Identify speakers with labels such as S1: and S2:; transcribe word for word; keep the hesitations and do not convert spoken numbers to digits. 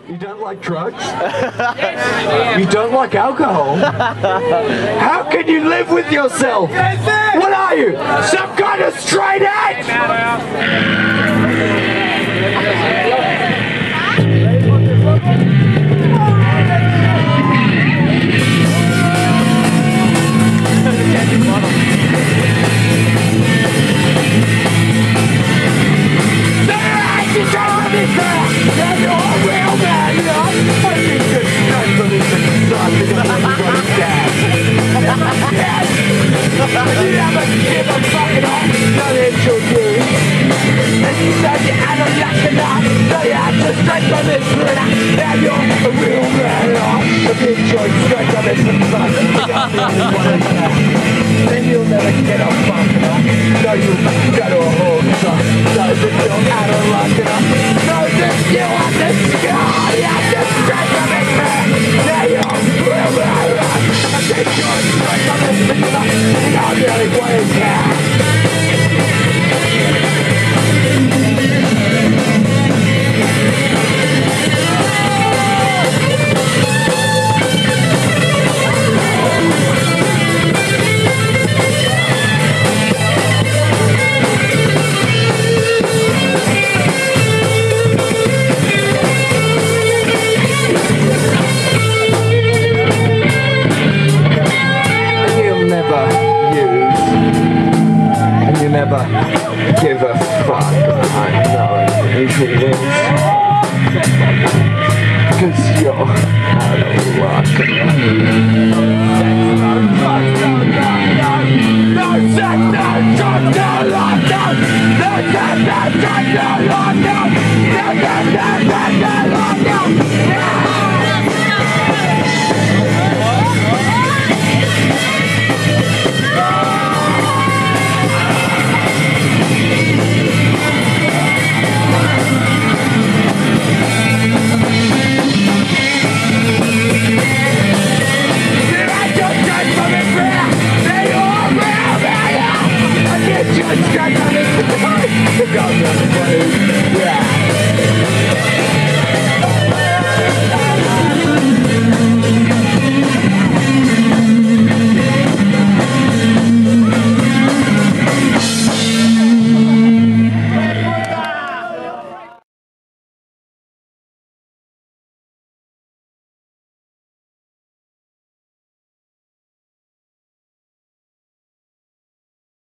S1: You don't like drugs? You don't like alcohol? How can you live with yourself? What are you? Some kind of straight edge? Then you'll never get off fast enough. No, you'll go to a home shop. No, that you're out of luck enough. No, that you have the scar. You have the strength of it, man. Now you're real bad enough. I think you're strength of it, man. You're the only one who can. Never give a fuck. I know it's